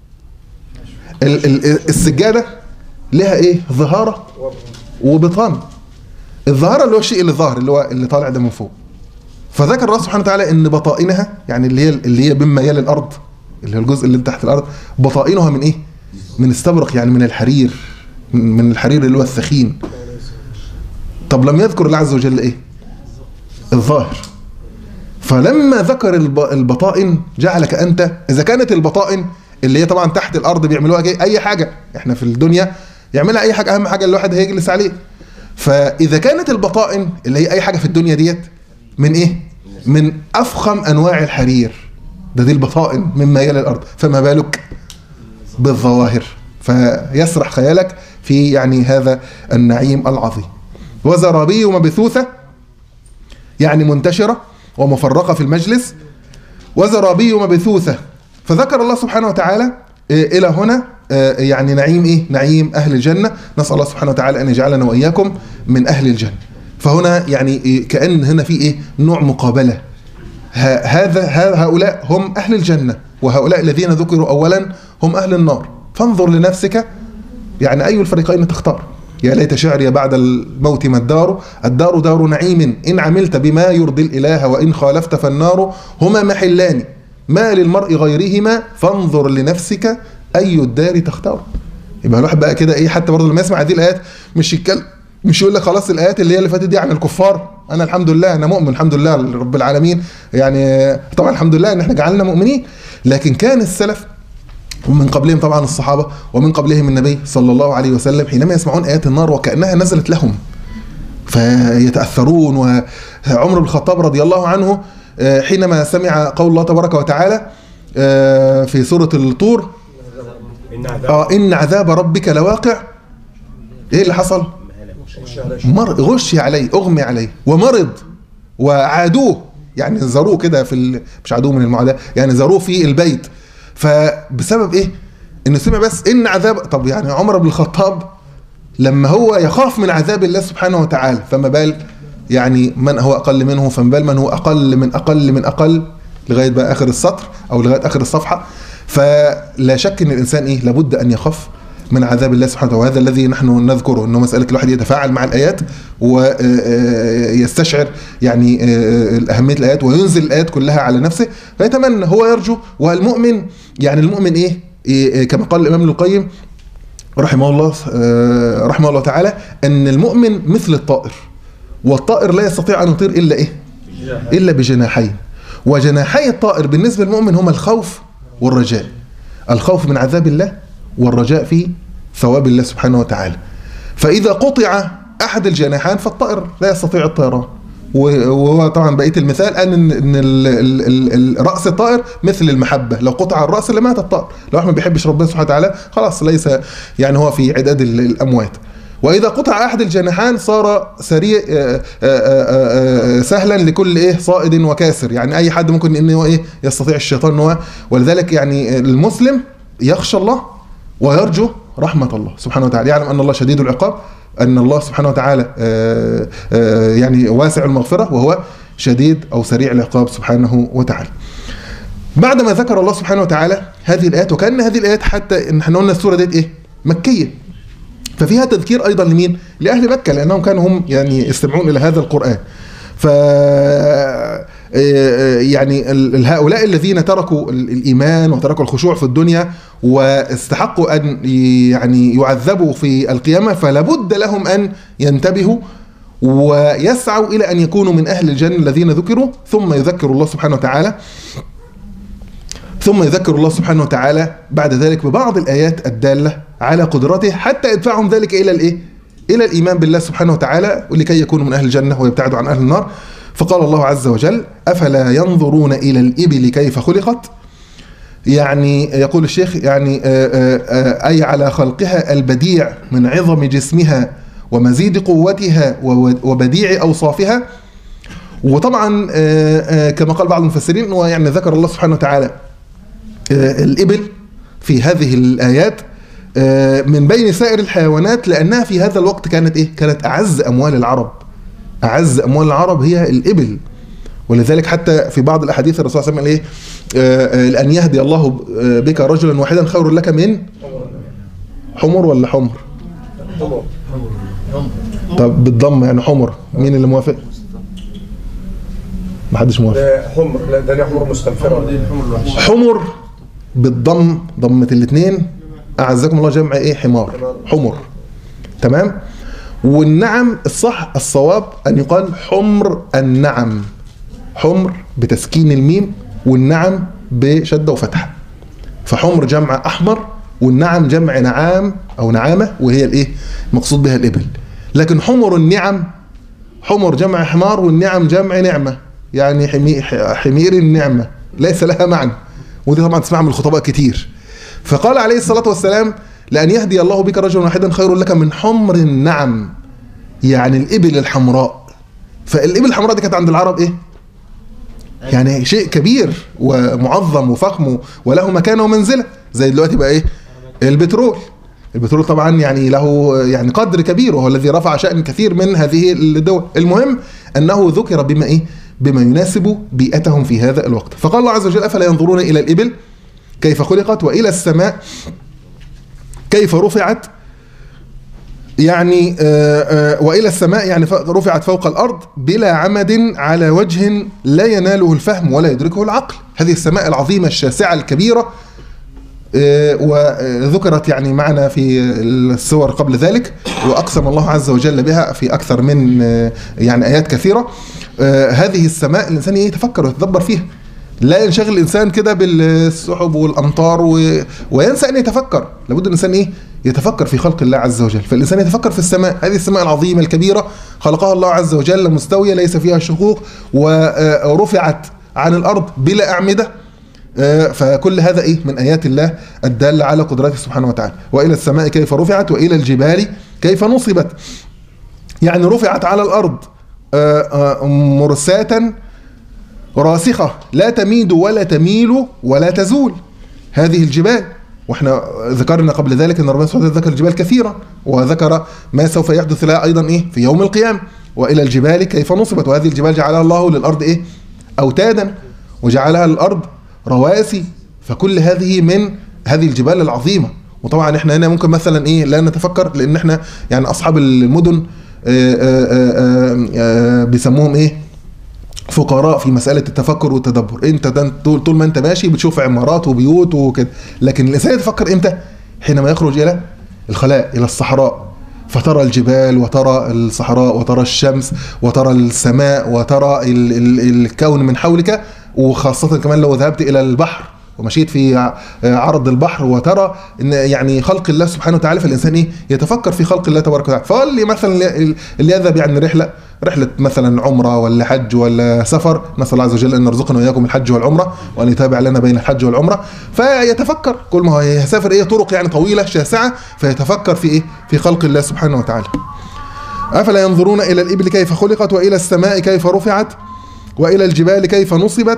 S1: السجاده لها ايه ظهاره وبطان. الظهاره اللي هو الشيء اللي ظاهر اللي هو اللي طالع ده من فوق. فذكر الله سبحانه وتعالى ان بطائنها يعني اللي هي اللي هي بما يلي الارض، اللي هو الجزء اللي تحت الارض، بطائنها من ايه من استبرق، يعني من الحرير، من الحرير اللي هو الثخين. طب لم يذكر الله عز وجل ايه الظاهر. فلما ذكر البطائن جعلك انت اذا كانت البطائن اللي هي طبعا تحت الارض بيعملوها اي حاجه، احنا في الدنيا يعملها اي حاجه، اهم حاجه الواحد هيجلس عليه. فإذا كانت البطائن اللي هي أي حاجة في الدنيا ديت من إيه؟ من أفخم أنواع الحرير، ده دي البطائن مما يلي الأرض، فما بالك بالظواهر؟ فيسرح خيالك في يعني هذا النعيم العظيم. وزرابي مبثوثة يعني منتشرة ومفرقة في المجلس. وزرابي مبثوثة، فذكر الله سبحانه وتعالى إلى هنا يعني نعيم إيه؟ نعيم أهل الجنة. نسأل الله سبحانه وتعالى أن يجعلنا وإياكم من أهل الجنة. فهنا يعني كأن هنا في إيه؟ نوع مقابلة. هذا هؤلاء هم أهل الجنة، وهؤلاء الذين ذكروا أولا هم أهل النار. فانظر لنفسك يعني أي الفريقين تختار. يا ليت شعري بعد الموت ما الدار، الدار دار نعيم إن عملت بما يرضي الإله، وإن خالفت فالنار هما محلان ما للمرء غيرهما، فانظر لنفسك أي الدار تختار. يبقى الواحد بقى كده إيه، حتى برضه لما يسمع هذه الآيات مش يتكلم، مش يقول لك خلاص الآيات اللي هي اللي فاتت دي عن الكفار، أنا الحمد لله أنا مؤمن الحمد لله رب العالمين، يعني طبعا الحمد لله إن إحنا جعلنا مؤمنين. لكن كان السلف ومن قبلهم طبعا الصحابة ومن قبلهم النبي صلى الله عليه وسلم حينما يسمعون آيات النار وكأنها نزلت لهم فيتأثرون. وعمر بن الخطاب رضي الله عنه حينما سمع قول الله تبارك وتعالى في سورة الطور آه إن عذاب ربك لواقع، إيه اللي حصل؟ مر غشي عليه، أغمي عليه، ومرض، وعادوه يعني زاروه كده في ال... مش عادوه من المعاداة، يعني زاروه في البيت. فبسبب ايه؟ انه سمع بس ان عذاب. طب يعني عمر بن الخطاب لما هو يخاف من عذاب الله سبحانه وتعالى، فما بال يعني من هو اقل منه، فما بال من هو اقل من اقل من اقل لغايه بقى اخر السطر او لغايه اخر الصفحه. فلا شك ان الانسان ايه؟ لابد ان يخاف من عذاب الله سبحانه وتعالى. وهذا الذي نحن نذكره، انه مساله الواحد يتفاعل مع الايات ويستشعر يعني اهميه الايات وينزل الايات كلها على نفسه، فيتمنى هو يرجو. والمؤمن يعني المؤمن ايه, إيه كما قال الامام ابن القيم رحمه الله رحمه الله تعالى، ان المؤمن مثل الطائر، والطائر لا يستطيع ان يطير الا ايه؟ الا بجناحين. وجناحي الطائر بالنسبه للمؤمن هما الخوف والرجاء، الخوف من عذاب الله والرجاء في ثواب الله سبحانه وتعالى. فإذا قطع أحد الجناحان فالطائر لا يستطيع الطيران. وهو طبعا بقية المثال أن إن رأس الطائر مثل المحبة، لو قطع الرأس لمات الطائر. لو احنا ما بيحبش ربنا سبحانه وتعالى خلاص ليس يعني هو في عداد الأموات. وإذا قطع أحد الجناحان صار سريع سهلا لكل إيه صائد وكاسر، يعني أي حد ممكن إنه إيه يستطيع الشيطان إنه. ولذلك يعني المسلم يخشى الله ويرجو رحمة الله سبحانه وتعالى، يعلم أن الله شديد العقاب، أن الله سبحانه وتعالى يعني واسع المغفرة وهو شديد أو سريع العقاب سبحانه وتعالى. بعدما ذكر الله سبحانه وتعالى هذه الآيات، وكأن هذه الآيات حتى إن احنا قلنا السورة ديت إيه؟ مكية، ففيها تذكير أيضا لمين؟ لأهل مكة، لأنهم كانوا هم يعني يستمعون إلى هذا القرآن. ف يعني هؤلاء الذين تركوا الإيمان وتركوا الخشوع في الدنيا واستحقوا أن يعني يعذبوا في القيامة، فلابد لهم أن ينتبهوا ويسعوا إلى أن يكونوا من أهل الجنة الذين ذكروا. ثم يذكر الله سبحانه وتعالى ثم يذكر الله سبحانه وتعالى بعد ذلك ببعض الآيات الدالة على قدرته حتى يدفعهم ذلك إلى الإيه؟ إلى الإيمان بالله سبحانه وتعالى، ولكي يكونوا من أهل الجنة ويبتعدوا عن أهل النار. فقال الله عز وجل: أفلا ينظرون إلى الإبل كيف خلقت؟ يعني يقول الشيخ يعني أي على خلقها البديع من عظم جسمها ومزيد قوتها وبديع أوصافها. وطبعا كما قال بعض المفسرين ويعني ذكر الله سبحانه وتعالى الإبل في هذه الآيات من بين سائر الحيوانات، لأنها في هذا الوقت كانت إيه؟ كانت أعز أموال العرب. أعز أموال العرب هي الإبل. ولذلك حتى في بعض الأحاديث الرسول صلى الله عليه وسلم إيه؟ لأن يهدي الله بك رجلا واحدا خير لك من حمر ولا حمر؟ حمر. طب بالضم يعني حمر، مين اللي موافق؟ ما حدش موافق.
S4: حمر، لا ده حمر مستنفرة.
S1: حمر بالضم، ضمة الاثنين، أعزكم الله جمع إيه؟ حمار، حمر. تمام؟ والنعم الصح الصواب أن يقال حمر النعم، حمر بتسكين الميم والنعم بشدة وفتحة. فحمر جمع أحمر والنعم جمع نعام أو نعامة، وهي الإيه؟ مقصود بها الإبل. لكن حمر النعم، حمر جمع حمار والنعم جمع نعمة، يعني حمير النعمة ليس لها معنى، ودي طبعا تسمع من الخطباء كتير. فقال عليه الصلاة والسلام لأن يهدي الله بك رجلا واحدا خير لك من حمر النعم، يعني الإبل الحمراء. فالإبل الحمراء دي كانت عند العرب إيه؟ يعني شيء كبير ومعظم وفخم وله مكانه ومنزلة، زي دلوقتي بقى إيه؟ البترول. البترول طبعا يعني له يعني قدر كبير، وهو الذي رفع شأن كثير من هذه الدول. المهم أنه ذكر بما إيه؟ بما يناسب بيئتهم في هذا الوقت. فقال الله عز وجل أفلا ينظرون إلى الإبل كيف خلقت وإلى السماء كيف رفعت، يعني آآ آآ وإلى السماء يعني رفعت فوق الأرض بلا عمد على وجه لا يناله الفهم ولا يدركه العقل. هذه السماء العظيمة الشاسعة الكبيرة، وذكرت يعني معنا في السور قبل ذلك، وأقسم الله عز وجل بها في أكثر من يعني آيات كثيرة. هذه السماء الإنسان يتفكر ويتدبر فيها، لا ينشغل الإنسان كده بالسحب والأمطار و... وينسى أن يتفكر. لابد الإنسان إيه؟ يتفكر في خلق الله عز وجل. فالإنسان يتفكر في السماء، هذه السماء العظيمة الكبيرة خلقها الله عز وجل مستوية ليس فيها شقوق، ورفعت عن الأرض بلا أعمدة. فكل هذا إيه؟ من آيات الله الدالة على قدرته سبحانه وتعالى. وإلى السماء كيف رفعت وإلى الجبال كيف نصبت، يعني رفعت على الأرض مرساة راسخة لا تميد ولا تميل ولا تزول هذه الجبال. واحنا ذكرنا قبل ذلك ان ربنا سبحانه وتعالى ذكر الجبال كثيرا، وذكر ما سوف يحدث لها ايضا ايه في يوم القيامة. والى الجبال كيف نصبت، وهذه الجبال جعلها الله للارض ايه اوتادا وجعلها للارض رواسي. فكل هذه من هذه الجبال العظيمة. وطبعا احنا هنا ممكن مثلا ايه لا نتفكر، لان احنا يعني اصحاب المدن بيسموهم ايه فقراء في مسألة التفكر والتدبر. انت طول ما انت ماشي بتشوف عمارات وبيوت وكده، لكن الانسان يتفكر امتى؟ حينما يخرج الى الخلاء، الى الصحراء، فترى الجبال وترى الصحراء وترى الشمس وترى السماء وترى ال ال الكون من حولك. وخاصة كمان لو ذهبت الى البحر ومشيت في عرض البحر وترى ان يعني خلق الله سبحانه وتعالى، فالانسان ايه يتفكر في خلق الله تبارك وتعالى. فقال لي مثلا اللي يذهب يعني رحله رحله مثلا عمره ولا حج ولا سفر، نسال الله عز وجل ان يرزقنا واياكم الحج والعمره وان يتابع لنا بين الحج والعمره، فيتفكر كل ما هو يسافر ايه طرق يعني طويله شاسعه، فيتفكر في ايه في خلق الله سبحانه وتعالى. افلا ينظرون الى الابل كيف خلقت والى السماء كيف رفعت والى الجبال كيف نصبت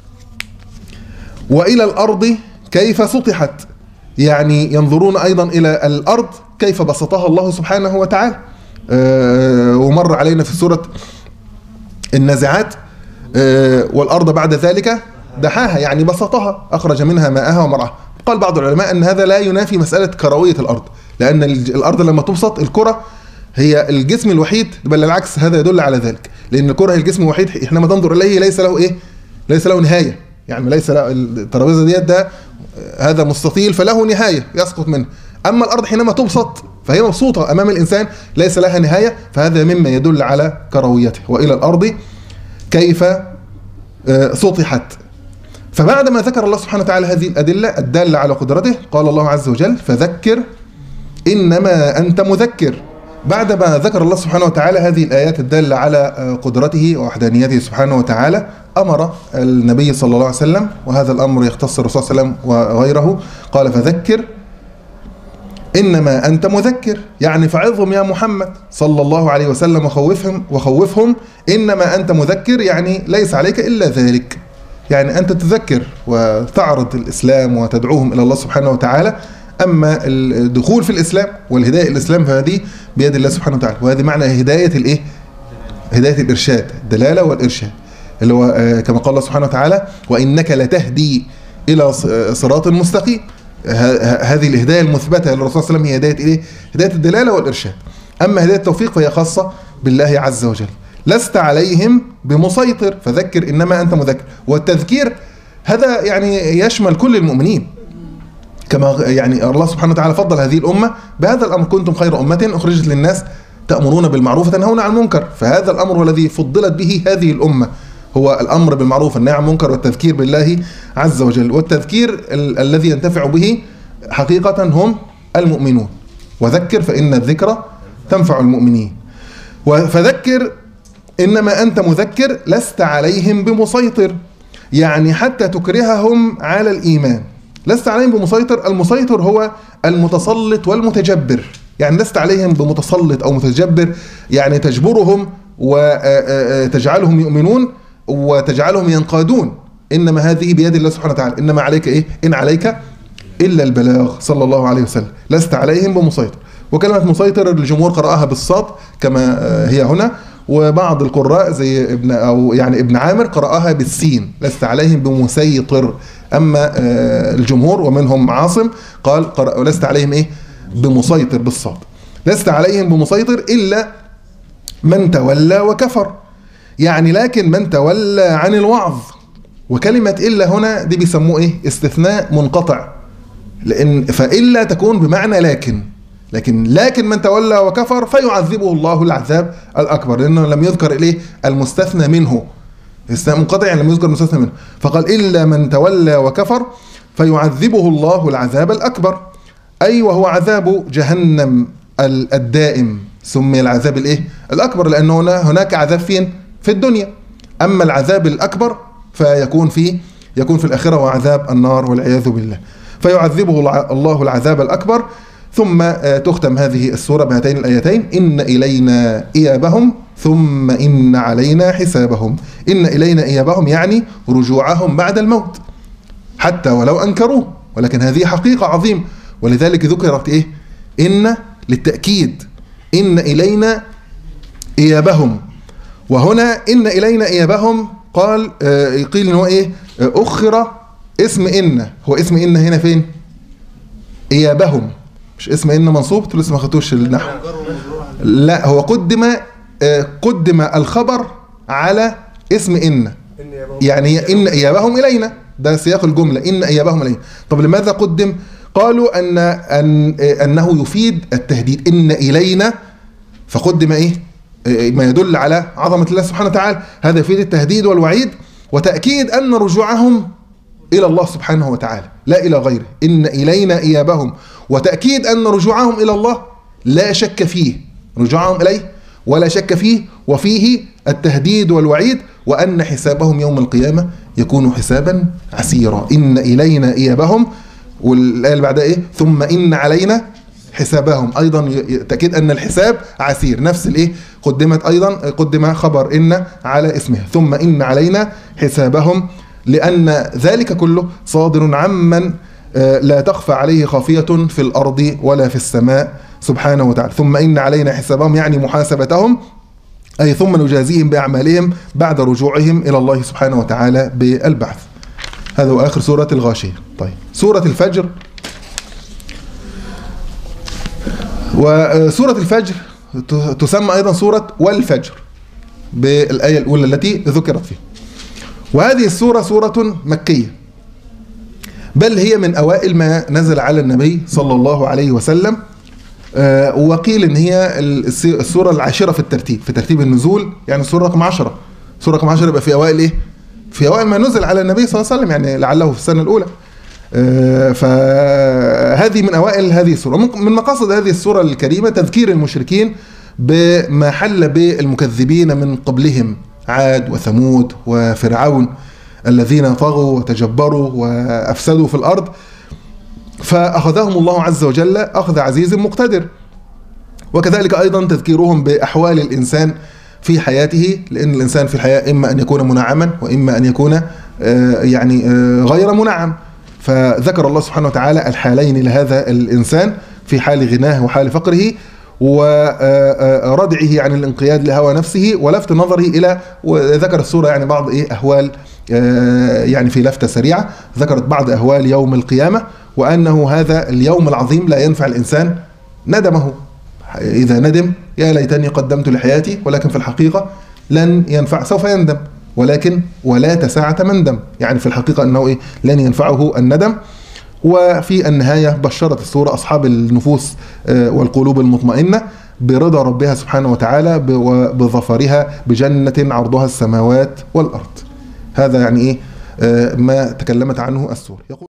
S1: وإلى الأرض كيف سطحت، يعني ينظرون أيضا إلى الأرض كيف بسطها الله سبحانه وتعالى. أه ومر علينا في سورة النازعات أه والأرض بعد ذلك دحاها، يعني بسطها أخرج منها ماءها ومرعاها. قال بعض العلماء أن هذا لا ينافي مسألة كروية الأرض، لأن الأرض لما تبسط الكرة هي الجسم الوحيد، بل العكس هذا يدل على ذلك، لأن الكرة هي الجسم الوحيد حينما تنظر إليه ليس له إيه ليس له نهاية، يعني ليس له الترابيزه ديت ده هذا مستطيل فله نهايه يسقط منه. اما الارض حينما تبسط فهي مبسوطه امام الانسان ليس لها نهايه، فهذا مما يدل على كرويته. والى الارض كيف سطحت. فبعدما ذكر الله سبحانه وتعالى هذه الادله الداله على قدرته، قال الله عز وجل فذكر انما انت مذكر. بعدما ذكر الله سبحانه وتعالى هذه الآيات الدالة على قدرته ووحدانيته سبحانه وتعالى، أمر النبي صلى الله عليه وسلم، وهذا الأمر يختص الرسول صلى الله عليه وسلم وغيره، قال فذكر إنما أنت مذكر، يعني فعظهم يا محمد صلى الله عليه وسلم وخوفهم وخوفهم إنما أنت مذكر، يعني ليس عليك إلا ذلك، يعني أنت تذكر وتعرض الإسلام وتدعوهم إلى الله سبحانه وتعالى. أما الدخول في الإسلام والهداية الإسلام فهذه بيد الله سبحانه وتعالى، وهذه معنى هداية الإيه؟ هداية الإرشاد، الدلالة والإرشاد، اللي هو كما قال الله سبحانه وتعالى وإنك لتهدي إلى صراط مستقيم. هذه الهداية المثبتة للرسول صلى الله عليه وسلم هي هداية إيه؟ هداية الدلالة والإرشاد. أما هداية التوفيق فهي خاصة بالله عز وجل. لست عليهم بمسيطر فذكر إنما أنت مذكر. والتذكير هذا يعني يشمل كل المؤمنين، كما يعني الله سبحانه وتعالى فضل هذه الأمة بهذا الأمر، كنتم خير أمة أخرجت للناس تأمرون بالمعروف وتنهون عن المنكر. فهذا الأمر الذي فضلت به هذه الأمة هو الأمر بالمعروف والنهي عن المنكر والتذكير بالله عز وجل. والتذكير ال الذي ينتفع به حقيقة هم المؤمنون، وذكر فإن الذكرى تنفع المؤمنين. فذكر إنما أنت مذكر لست عليهم بمسيطر، يعني حتى تكرههم على الإيمان. لست عليهم بمسيطر، المسيطر هو المتسلط والمتجبر، يعني لست عليهم بمتسلط أو متجبر، يعني تجبرهم وتجعلهم يؤمنون وتجعلهم ينقادون، إنما هذه بيد الله سبحانه وتعالى. إنما عليك إيه؟ إن عليك إلا البلاغ صلى الله عليه وسلم، لست عليهم بمسيطر. وكلمة مسيطر الجمهور قرأها بالصاد كما هي هنا، وبعض القراء زي ابن أو يعني ابن عامر قرأها بالسين، لست عليهم بمسيطر. أما الجمهور ومنهم عاصم قال قرأ لست عليهم إيه؟ بمسيطر بالصاد. لست عليهم بمسيطر إلا من تولى وكفر، يعني لكن من تولى عن الوعظ. وكلمة إلا هنا دي بيسموه إيه؟ استثناء منقطع، لأن فإلا تكون بمعنى لكن، لكن لكن من تولى وكفر فيعذبه الله العذاب الأكبر، لأنه لم يذكر إليه المستثنى منه. استثناء منقطع يعني لم يذكر المستثنى منه، فقال إلا من تولى وكفر فيعذبه الله العذاب الأكبر، أي وهو عذاب جهنم الدائم. سمي العذاب الإيه؟ الأكبر لأنه هناك عذاب فين؟ في الدنيا. أما العذاب الأكبر فيكون في يكون في الآخرة وعذاب النار والعياذ بالله. فيعذبه الله العذاب الأكبر. ثم تختم هذه السورة بهاتين الآيتين: إن إلينا إيابهم ثم إن علينا حسابهم. إن إلينا إيابهم يعني رجوعهم بعد الموت حتى ولو أنكروه، ولكن هذه حقيقة عظيمة، ولذلك ذكرت إيه؟ إن للتأكيد، إن إلينا إيابهم. وهنا إن إلينا إيابهم قال آه قيل إن هو إيه؟ آه أخر اسم إن. هو اسم إن هنا فين؟ إيابهم، مش اسم إن منصوب، انتوا لسه ما خدتوش النحو. لا، هو قدم آه قدم الخبر على اسم إن، يعني إن إيابهم إلينا، ده سياق الجملة، إن إيابهم إلينا. طب لماذا قدم؟ قالوا أن, أن أنه يفيد التهديد، إن إلينا، فقدم إيه؟ ما يدل على عظمة الله سبحانه وتعالى. هذا يفيد التهديد والوعيد وتأكيد أن رجوعهم إلى الله سبحانه وتعالى لا إلى غيره. إن إلينا إيابهم، وتأكيد أن رجوعهم إلى الله لا شك فيه، رجوعهم إليه ولا شك فيه، وفيه التهديد والوعيد، وأن حسابهم يوم القيامة يكون حسابا عسيرا. إن إلينا إيابهم، والآية اللي بعدها إيه؟ ثم إن علينا حسابهم، أيضا تأكيد أن الحساب عسير. نفس الإيه؟ قدمت أيضا قدم خبر إن على اسمها، ثم إن علينا حسابهم، لأن ذلك كله صادر عمن لا تخفى عليه خافية في الأرض ولا في السماء سبحانه وتعالى. ثم إن علينا حسابهم يعني محاسبتهم، أي ثم نجازيهم بأعمالهم بعد رجوعهم إلى الله سبحانه وتعالى بالبعث. هذا هو آخر سورة الغاشية. طيب، سورة الفجر. وسورة الفجر تسمى أيضا سورة والفجر بالآية الأولى التي ذكرت فيها. وهذه السورة سورة مكية، بل هي من أوائل ما نزل على النبي صلى الله عليه وسلم. وقيل إن هي السورة العاشرة في الترتيب، في ترتيب النزول، يعني السورة رقم عشرة. سورة رقم عشرة يبقى في أوائل إيه؟ في أوائل ما نزل على النبي صلى الله عليه وسلم، يعني لعله في السنة الأولى. فهذه من أوائل هذه السورة. من مقاصد هذه السورة الكريمة تذكير المشركين بما حل بالمكذبين من قبلهم، عاد وثمود وفرعون الذين طغوا وتجبروا وأفسدوا في الأرض، فأخذهم الله عز وجل أخذ عزيز مقتدر. وكذلك أيضا تذكيرهم بأحوال الإنسان في حياته، لأن الإنسان في الحياة إما أن يكون منعما وإما أن يكون يعني غير منعم. فذكر الله سبحانه وتعالى الحالين لهذا الإنسان، في حال غناه وحال فقره، وردعه عن الانقياد لهوى نفسه ولفت نظره إلى، وذكر السورة يعني بعض إيه أهوال، يعني في لفتة سريعة ذكرت بعض أهوال يوم القيامة، وأنه هذا اليوم العظيم لا ينفع الإنسان ندمه. إذا ندم يا ليتني قدمت لحياتي، ولكن في الحقيقة لن ينفع، سوف يندم، ولكن ولا تساعة مندم، يعني في الحقيقة أنه إيه؟ لن ينفعه الندم. وفي النهاية بشرت السورة أصحاب النفوس والقلوب المطمئنة برضا ربها سبحانه وتعالى وبظفرها بجنة عرضها السماوات والأرض. هذا يعني إيه ما تكلمت عنه السورة.